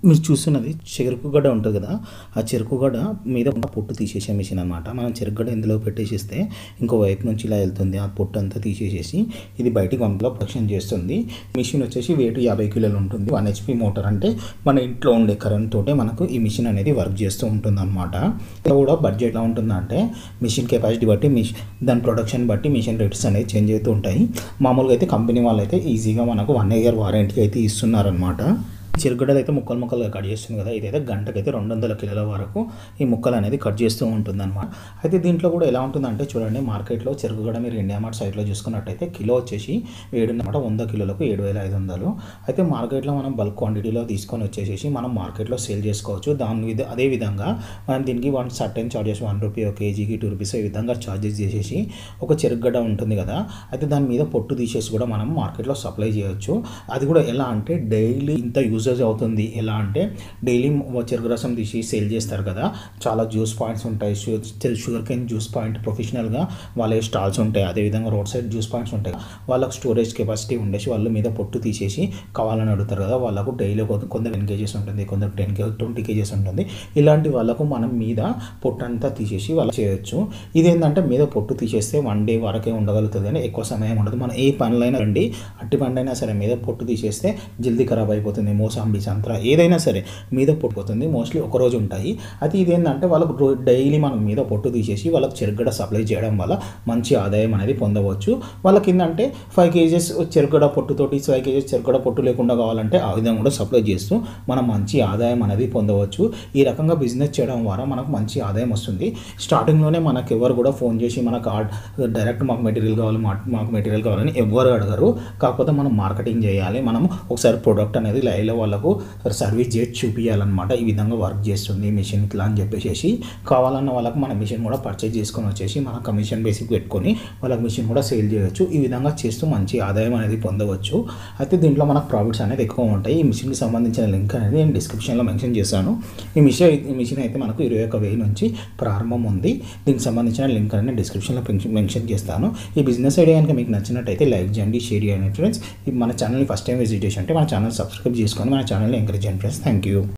మీరు చూస్తున్నది చెరుకుగడ్డ ఉంటుంది కదా, ఆ చెరుకుగడ్డ మీద ఉన్న పొట్టు తీసేసే మిషన్ అనమాట. మనం చెరుకుగడ్డ ఇందులో పెట్టేసిస్తే ఇంకో వైపు నుంచి ఇలా వెళ్తుంది, ఆ పొట్టు అంతా తీసేసేసి ఇది బయటికి పంపులో ప్రొడక్షన్ చేస్తుంది. మిషన్ వచ్చేసి వెయిట్ 50 కిలోలు ఉంటుంది. 1 HP మోటార్, అంటే మన ఇంట్లో ఉండే కరెంట్ తోటే మనకు ఈ మిషన్ అనేది వర్క్ చేస్తూ ఉంటుంది అనమాట. ఇలా కూడా బడ్జెట్ ఎలా ఉంటుందంటే మిషన్ కెపాసిటీ బట్టి దాని ప్రొడక్షన్ బట్టి మిషన్ రేట్స్ అనేది చేంజ్ అవుతూ ఉంటాయి. మామూలుగా అయితే కంపెనీ వాళ్ళు అయితే ఈజీగా మనకు 1 year వారంటీ అయితే ఇస్తున్నారనమాట. చెరుకుగడ్డలు అయితే ముక్కలు ముక్కలుగా కట్ చేస్తుంది కదా, ఇదైతే గంటకైతే 200 కిలోల వరకు ఈ ముక్కలు అనేది కట్ చేస్తూ ఉంటుంది అనమాట. అయితే దీంట్లో కూడా ఎలా ఉంటుందంటే చూడండి, మార్కెట్లో చెరుకుగడ్డ మీరు ఇండియా మార్ట్ సైట్లో చూసుకున్నట్టయితే కిలో వచ్చేసి 100 కిలోలకు 7,500. అయితే మార్కెట్లో మనం బల్క్ క్వాంటిటీలో తీసుకొని వచ్చేసి మనం మార్కెట్లో సేల్ చేసుకోవచ్చు. అదే విధంగా మనం దీనికి సర్టెన్ చార్జెస్ 1 రూపీ ఒక కేజీకి 2 రూపీస్ ఈ విధంగా చార్జెస్ చేసేసి ఒక చెరుకుగడ్డ ఉంటుంది కదా, అయితే దాని మీద పొట్టు తీసేసి కూడా మనం మార్కెట్లో సప్లై చేయొచ్చు. అది కూడా ఎలా అంటే డైలీ ఇంత యూజ్ అవుతుంది. ఎలా అంటే డైలీ చెరుకు రసం తీసి సేల్ చేస్తారు కదా, చాలా జ్యూస్ పాయింట్స్ ఉంటాయి, షుగర్ కేన్ జ్యూస్ పాయింట్ ప్రొఫెషనల్గా వాళ్ళ స్టాల్స్ ఉంటాయి. అదేవిధంగా రోడ్ సైడ్ జ్యూస్ పాయింట్స్ ఉంటాయి. వాళ్ళకు స్టోరేజ్ కెపాసిటీ ఉండేసి వాళ్ళు మీద పొట్టు తీసేసి కావాలని అడుగుతారు కదా, వాళ్ళకు డైలీ కొందరు 10 kgs ఉంటుంది, కొందరు 20 kgs ఉంటుంది. ఇలాంటి వాళ్ళకు మనం మీద పొట్టు అంతా తీసేసి వాళ్ళు చేయొచ్చు. ఇదేంటంటే మీద పొట్టు తీసేస్తే 1 day వరకే ఉండగలుగుతుంది, కానీ ఎక్కువ సమయం ఉండదు. మనం ఏ పండ్లైనా రండి, అట్టి పండైనా సరే మీద పొట్టు తీసేస్తే జల్దీ ఖరాబ్ అయిపోతుంది. మోసాంబి సంత్రా ఏదైనా సరే మీద పొట్టుపోతుంది, మోస్ట్లీ ఒక రోజు ఉంటాయి. అయితే ఇదేంటంటే వాళ్ళకు డైలీ మనం మీద పొట్టు తీసేసి వాళ్ళకి చెరుకుగడ్డ సప్లై చేయడం వల్ల మంచి ఆదాయం అనేది పొందవచ్చు. వాళ్ళకి ఏంటంటే 5 kgs చెరుకుగడ్డ పొట్టుతోటి 5 kgs చెరుకుగడ్డ పొట్టు లేకుండా కావాలంటే ఆ విధంగా కూడా సప్లై చేస్తూ మనం మంచి ఆదాయం అనేది పొందవచ్చు. ఈ రకంగా బిజినెస్ చేయడం ద్వారా మనకు మంచి ఆదాయం వస్తుంది. స్టార్టింగ్లోనే మనకు ఎవరు కూడా ఫోన్ చేసి మనకు డైరెక్ట్ మాకు మెటీరియల్ కావాలి, మాకు మెటీరియల్ కావాలని ఎవరు అడగరు. కాకపోతే మనం మార్కెటింగ్ చేయాలి, మనం ఒకసారి ప్రోడక్ట్ అనేది లైవ్లో వాళ్ళకు సర్వీస్ చేసి చూపించాలన్నమాట. ఈ విధంగా వర్క్ చేస్తుంది మిషన్ ఇట్లా అని చెప్పేసి కావాలన్న వాళ్ళకు మన మిషన్ కూడా పర్చేజ్ చేసుకొని వచ్చేసి మన కమిషన్ బేసిక్ పెట్టుకొని వాళ్ళకి మిషన్ కూడా సేల్ చేయొచ్చు. ఈ విధంగా చేస్తూ మంచి ఆదాయం అనేది పొందవచ్చు. అయితే దీంట్లో మనకు ప్రాఫిట్స్ అనేది ఎక్కువ ఉంటాయి. ఈ మిషన్కి సంబంధించిన లింక్ అనేది నేను డిస్క్రిప్షన్లో మెన్షన్ చేశాను. ఈ మిషన్ అయితే మనకు 21,000 నుంచి ప్రారంభం ఉంది. దీనికి సంబంధించిన లింక్ అనేది డిస్క్రిప్షన్లో మెన్షన్ చేస్తాను. ఈ బిజినెస్ ఐడియా కనుక మీకు నచ్చినట్టయితే లైక్ చేయండి, షేర్ చేయండి ఫ్రెండ్స్. మన ఛానల్ని ఫస్ట్ టైం విజిట్ చేసి అంటే మన ఛానల్ సబ్స్క్రైబ్ చేసుకొని మన ఛానల్ని ఎంకరేజ్ చేయండి ఫ్రెండ్స్. Thank you.